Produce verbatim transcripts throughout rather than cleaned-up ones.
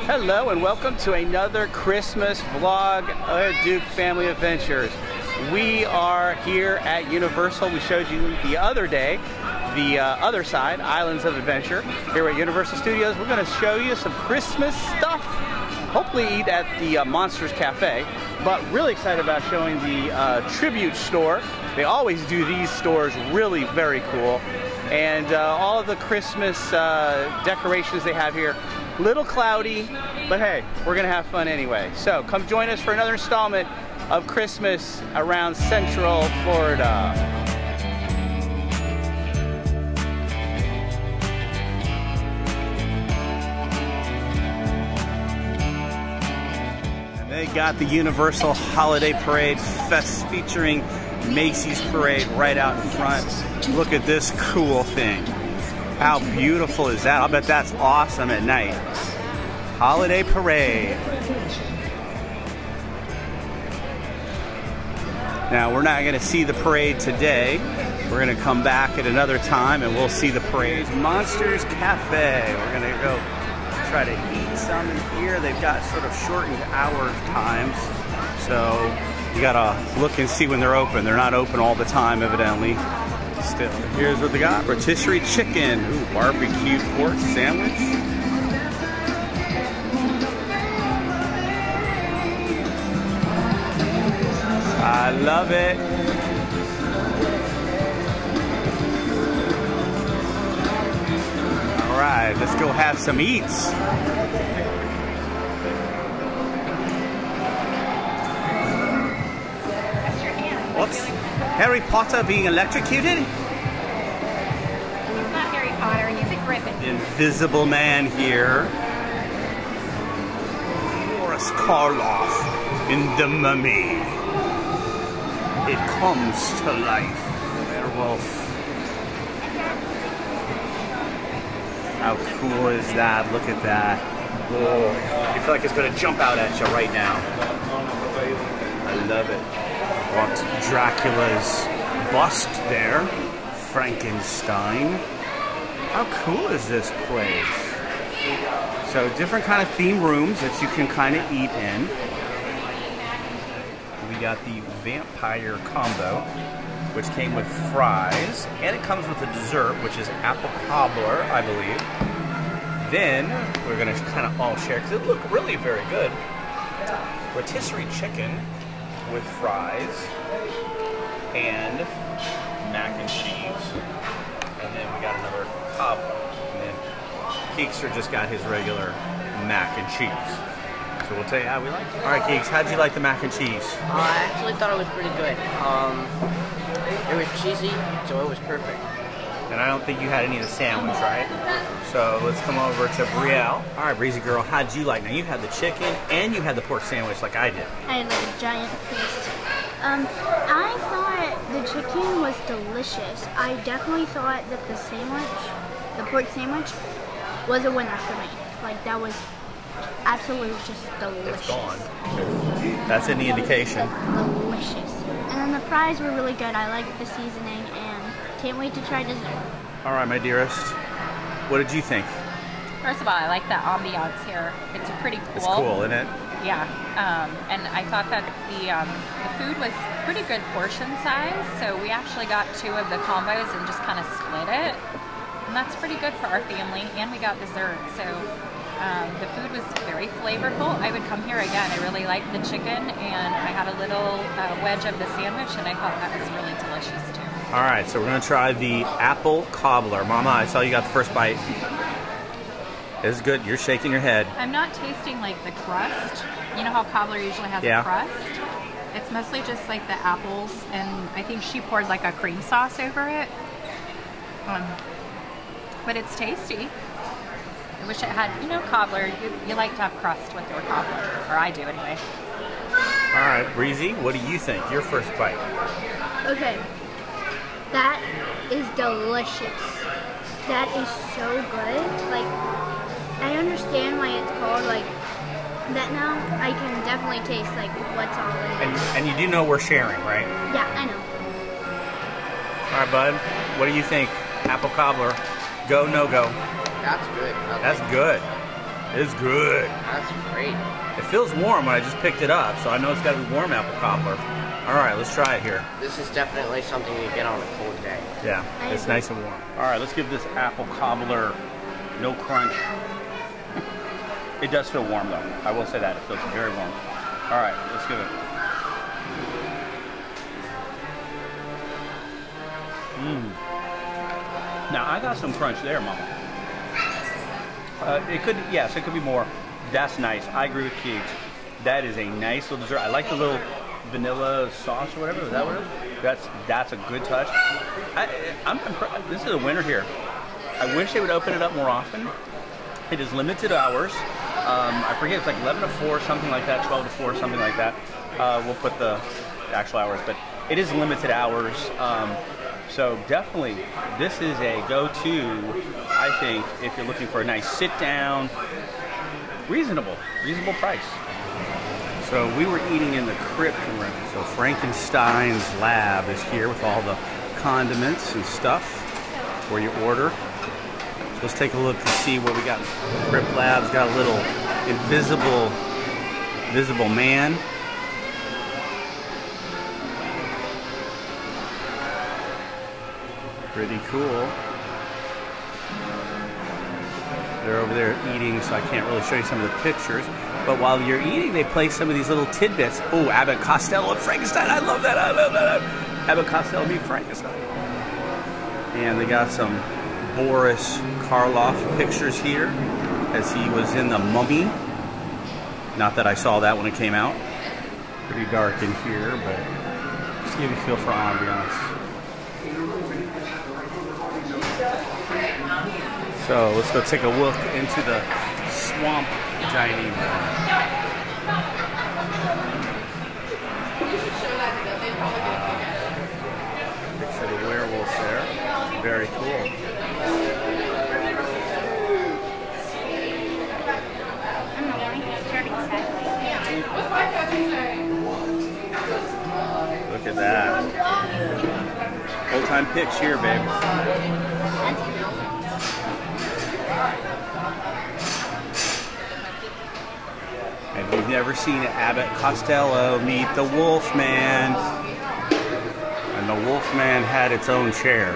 Hello and welcome to another Christmas vlog of Duke Family Adventures. We are here at Universal. We showed you the other day, the uh, other side, Islands of Adventure. Here at Universal Studios, we're going to show you some Christmas stuff. Hopefully eat at the uh, Monsters Cafe, but really excited about showing the uh, Tribute store. They always do these stores really very cool. And uh, all of the Christmas uh, decorations they have here. Little cloudy, but hey, we're gonna have fun anyway. So come join us for another installment of Christmas around Central Florida. And they got the Universal Holiday Parade Fest featuring Macy's Parade right out in front. Look at this cool thing. How beautiful is that? I'll bet that's awesome at night. Holiday Parade. Now, we're not going to see the parade today. We're going to come back at another time and we'll see the parade. Monsters Cafe. We're going to go try to eat some in here. They've got sort of shortened hour times. So you got to look and see when they're open. They're not open all the time, evidently. Still, here's what they got. Rotisserie chicken. Ooh, barbecue pork sandwich. I love it. All right, let's go have some eats. Whoops. Harry Potter being electrocuted? He's not Harry Potter, he's a griffin. Invisible Man here. Boris Karloff in The Mummy. It comes to life. Werewolf. How cool is that? Look at that. Whoa. You feel like it's going to jump out at you right now. I love it. Want Dracula's bust there. Frankenstein. How cool is this place? So different kind of theme rooms that you can kind of eat in. We got the vampire combo, which came with fries, and it comes with a dessert, which is apple cobbler, I believe. Then we're gonna kind of all share, because it looked really very good. Rotisserie chicken with fries and mac and cheese, and then we got another cobbler, and then Keekster just got his regular mac and cheese. So we'll tell you how we like it. All right, Keeks, how'd you like the mac and cheese? Uh, I actually thought it was pretty good. Um, it was cheesy, so it was perfect. And I don't think you had any of the sandwich, right? So let's come over to Brielle. All right, Breezy girl, how'd you like? Now you had the chicken and you had the pork sandwich like I did. I had like a giant feast. Um, I thought the chicken was delicious. I definitely thought that the sandwich, the pork sandwich, was a winner for me. Like that was absolutely just delicious. It's gone. That's any indication. Delicious. And then the fries were really good. I liked the seasoning and can't wait to try dessert. All right, my dearest. What did you think? First of all, I like the ambiance here. It's pretty cool. It's cool, isn't it? Yeah, um, and I thought that the, um, the food was pretty good portion size, so we actually got two of the combos and just kind of split it. And that's pretty good for our family, and we got dessert, so um, the food was very flavorful. I would come here again. I really liked the chicken, and I had a little uh, wedge of the sandwich, and I thought that was really delicious too. All right, so we're gonna try the apple cobbler. Mama, I saw you got the first bite. This is good. You're shaking your head. I'm not tasting like the crust. You know how cobbler usually has yeah. a crust? It's mostly just like the apples, and I think she poured like a cream sauce over it. Um, but it's tasty. I wish it had, you know, cobbler. You, you like to have crust with your cobbler, or I do anyway. All right, Breezy, what do you think? Your first bite. Okay, that is delicious. That is so good. Like, I understand why it's called like that now. I can definitely taste like what's all in it. And, and you do know we're sharing, right? Yeah, I know. All right, bud. What do you think? Apple cobbler, go, no go? That's good. I That's like good. It's good. That's great. It feels warm when I just picked it up, so I know it's got to be warm apple cobbler. All right, let's try it here. This is definitely something you get on a cold day. Yeah, it's nice and warm. All right, let's give this apple cobbler no crunch. It does feel warm though. I will say that, it feels very warm. All right, let's give it. Mmm. Now I got some crunch there, Mama. Uh, it could, yes, it could be more. That's nice. I agree with Keegs. That is a nice little dessert. I like the little vanilla sauce or whatever. Is that what it is? That's that's a good touch. I, I'm impressed. This is a winner here. I wish they would open it up more often. It is limited hours. Um, I forget, it's like eleven to four, something like that, twelve to four, something like that. Uh, we'll put the actual hours, but it is limited hours. Um, so definitely, this is a go-to, I think, if you're looking for a nice sit-down, reasonable, reasonable price. So we were eating in the crypt room. So Frankenstein's lab is here with all the condiments and stuff for your order. So let's take a look to see what we got. Crypt lab's got a little invisible, visible man. Pretty cool. They're over there eating, so I can't really show you some of the pictures. But while you're eating, they play some of these little tidbits. Oh, Abbott Costello and Frankenstein. I love that. I love that. Abbott Costello meet Frankenstein. And they got some Boris Karloff pictures here as he was in The Mummy. Not that I saw that when it came out. Pretty dark in here, but just give you a feel for ambiance. So let's go take a look into the swamp dining room. Picture the werewolf there. Very cool. Look at that. Old time pics here, babe. And we've never seen Abbott Costello meet the Wolfman. And the Wolfman had its own chair.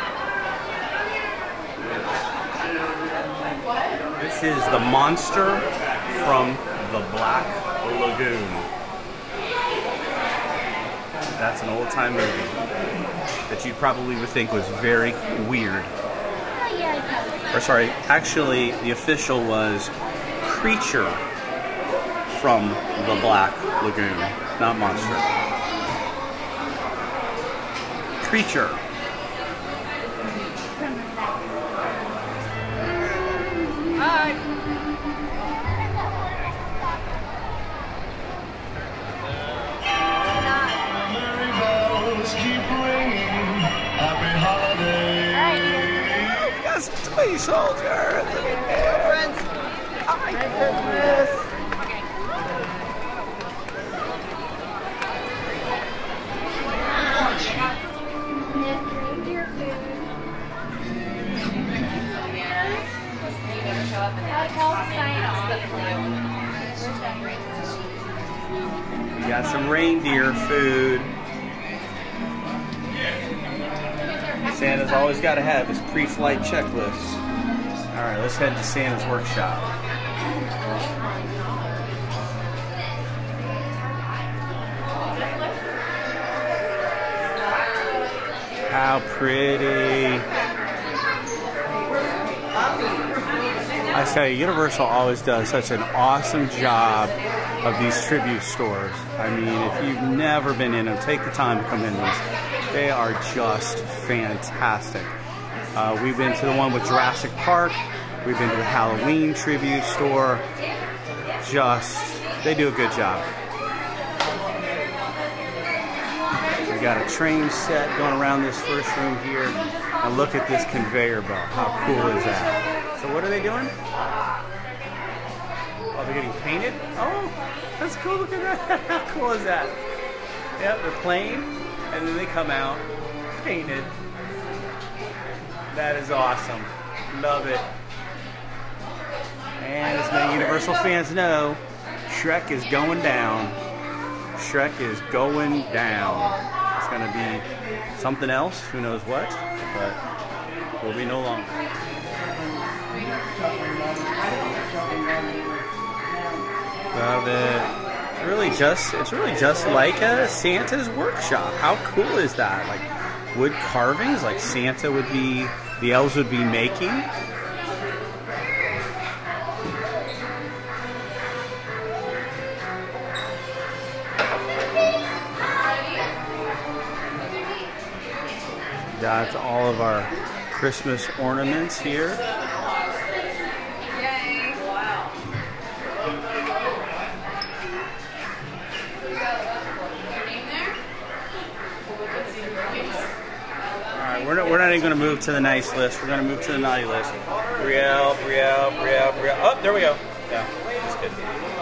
This is the monster from the Black Lagoon. That's an old-time movie that you probably would think was very weird. Or sorry, actually the official was Creature from the Black Lagoon, not monster. Creature. Hi. Merry bells keep ringing. Happy holidays. We got some toy soldiers. Look at that. Friends. Hi, Christmas. We got some reindeer food. Santa's always got to have his pre-flight checklist. All right, let's head to Santa's workshop. How pretty. I tell you, Universal always does such an awesome job of these tribute stores. I mean, if you've never been in them, take the time to come in these. They are just fantastic. Uh, we've been to the one with Jurassic Park. We've been to the Halloween tribute store. Just, they do a good job. We got a train set going around this first room here. And look at this conveyor belt. How cool is that? So what are they doing? Oh, they're getting painted? Oh, that's cool. Look at that. How cool is that? Yep, they're playing, and then they come out painted. That is awesome. Love it. And as many Universal fans know, Shrek is going down. Shrek is going down. It's going to be something else, who knows what, but will be no longer. Love it. It's really just, it's really just like a Santa's workshop. How cool is that? Like wood carvings, like Santa would be, the elves would be making. Got all of our Christmas ornaments here. Alright, we're not, we're not even going to move to the nice list. We're going to move to the naughty list. Brielle, Brielle, Brielle, Brielle. Oh, there we go. Yeah, that's good.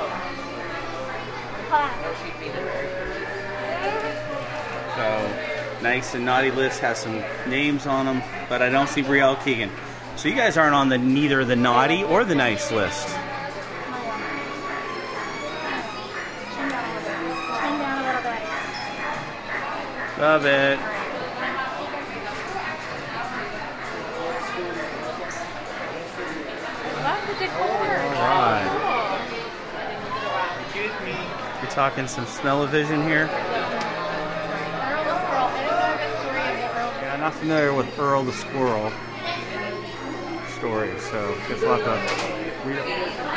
So, nice and naughty list has some names on them, but I don't see Brielle Keegan. So you guys aren't on the neither the naughty or the nice list. Love it. Love the decor. All right. You're talking some smell-o-vision here. Yeah, I'm not familiar with Earl the Squirrel story, so just we'll have to read it.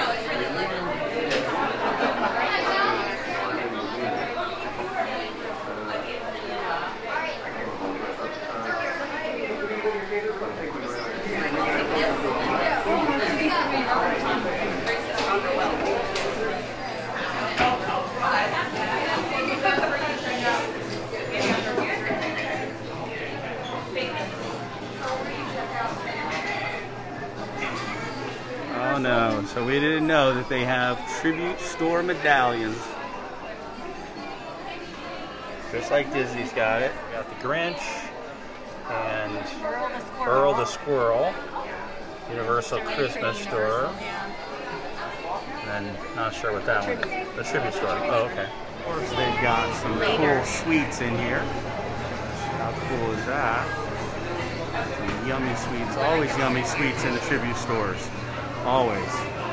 Oh no, so we didn't know that they have tribute store medallions. Just like Disney's got it. We got the Grinch and Earl the Squirrel. Earl the Squirrel, Universal Christmas store. And then not sure what that one is. The tribute store. Oh, okay. Of course, they've got some cool sweets in here. How cool is that? Some yummy sweets. Always yummy sweets in the tribute stores. Always.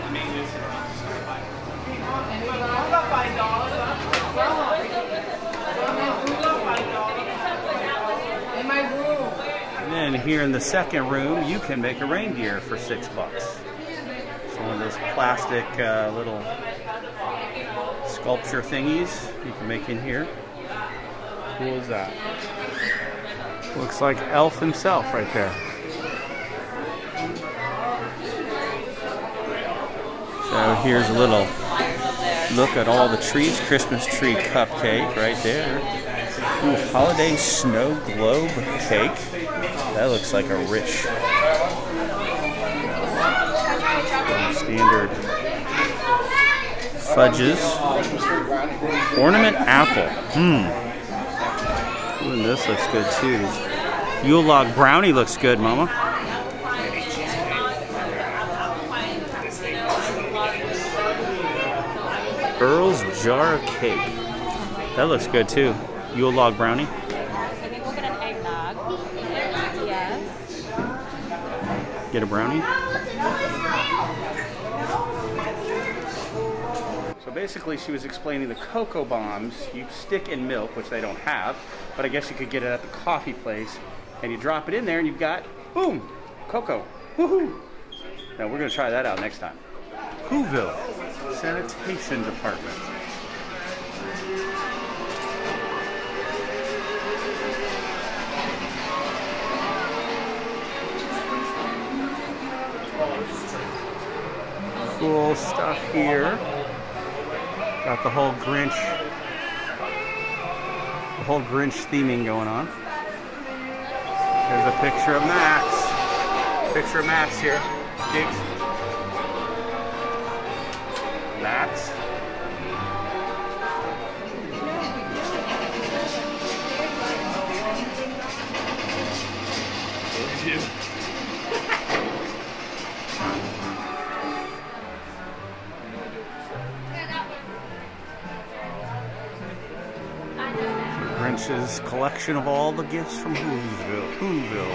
And then here in the second room, you can make a reindeer for six bucks. It's one of those plastic uh, little sculpture thingies you can make in here. How cool is that? Looks like Elf himself right there. So here's a little look at all the trees. Christmas tree cupcake right there. Ooh, holiday snow globe cake. That looks like a rich standard fudges. Ornament apple. Hmm. Ooh, and this looks good too. Yule log brownie looks good, Mama. Earl's jar of cake. That looks good too. Yule log brownie. I think we'll get an eggnog. Yes. Get a brownie. So basically she was explaining the cocoa bombs you stick in milk, which they don't have, but I guess you could get it at the coffee place, and you drop it in there and you've got, boom, cocoa. Woohoo! Now we're gonna try that out next time. Whoville Sanitation Department. Cool stuff here. Got the whole Grinch, the whole Grinch theming going on. There's a picture of Max. Picture of Max here. Gigs. Max. Grinch's collection of all the gifts from Whoville. Whoville.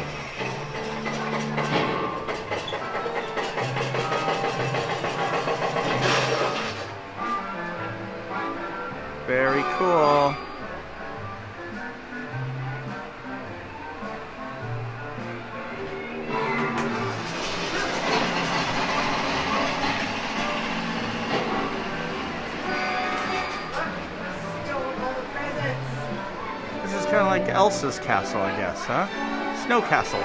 Very cool. This is kind of like Elsa's castle, I guess, huh? Snow castle.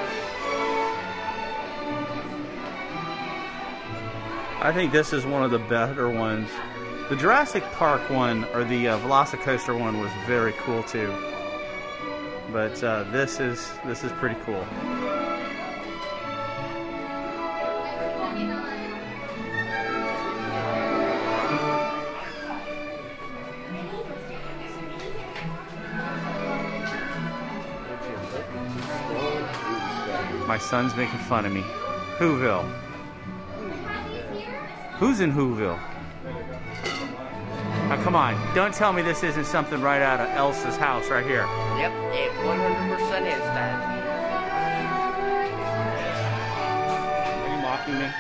I think this is one of the better ones. The Jurassic Park one, or the uh, Velocicoaster one, was very cool too. But uh, this is this is pretty cool. My son's making fun of me. Whoville. Who's in Whoville? Now come on, don't tell me this isn't something right out of Elsa's house right here. Yep, it one hundred percent is that. Are you mocking me?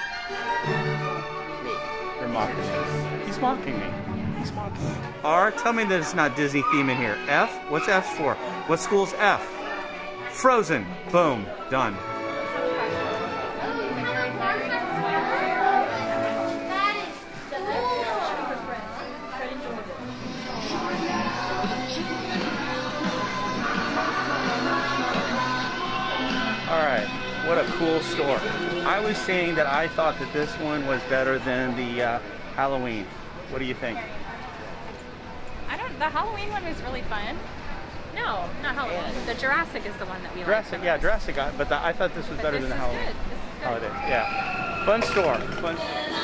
Me. You're mocking me. He's mocking me. He's mocking me. R, tell me that it's not Disney theme in here. F? What's F for? What school's F? Frozen. Boom. Done. Alright, what a cool store. I was saying that I thought that this one was better than the uh, Halloween. What do you think? I don't. The Halloween one was really fun. No, not Halloween. The Jurassic is the one that we Jurassic, like. yeah, Jurassic got, but the, I thought this was But better this than the is Halloween. good. This is good. Holiday. Yeah. Fun store. Fun.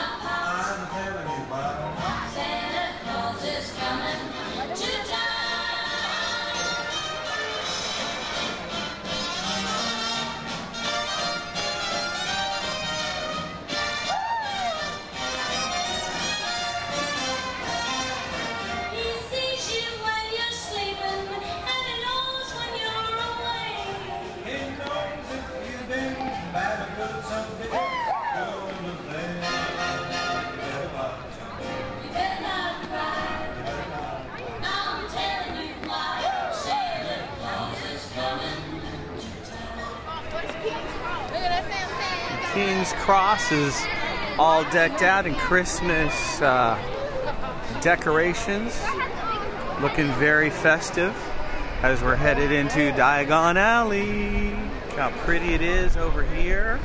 King's Cross is all decked out in Christmas uh, decorations, looking very festive as we're headed into Diagon Alley. Look how pretty it is over here.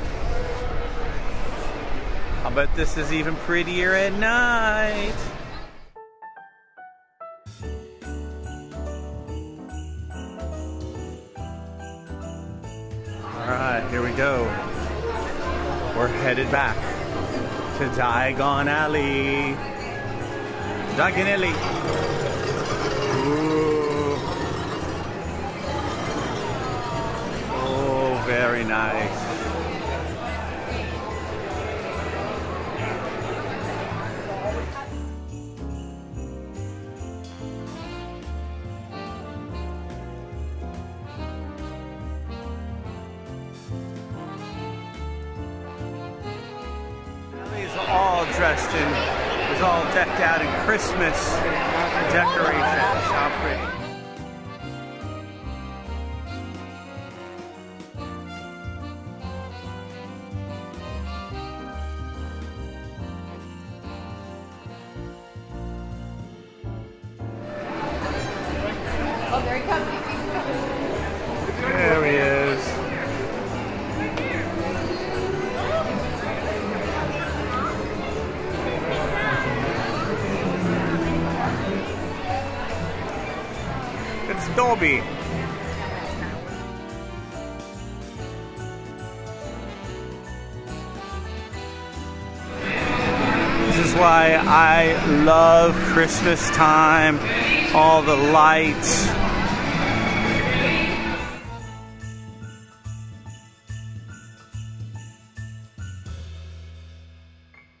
I bet this is even prettier at night. Alright, here we go. We're headed back to Diagon Alley. Diagon Alley. Ooh. Oh, very nice. All dressed in, was all decked out in Christmas decorations. How pretty. Oh, there he comes. There he is. It's Dobby. This is why I love Christmas time, all the lights.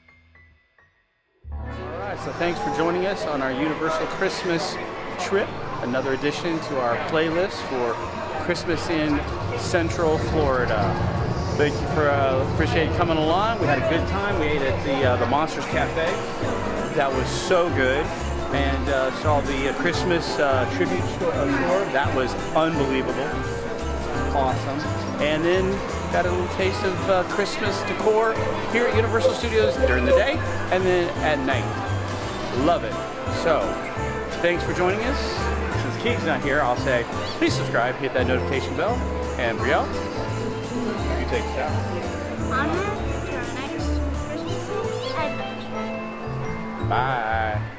All right, so thanks for joining us on our Universal Christmas trip. another addition to our playlist for Christmas in Central Florida. Thank you for uh, appreciate you coming along. We had a good time. We ate at the uh, the Monsters Cafe. That was so good. And uh, saw the uh, Christmas uh, tribute store, uh, store. That was unbelievable. Awesome. And then got a little taste of uh, Christmas decor here at Universal Studios during the day and then at night. Love it. So, thanks for joining us. Since Keegan's not here, I'll say please subscribe, hit that notification bell, and Brielle, you take us out. On to our next Christmas adventure. Bye.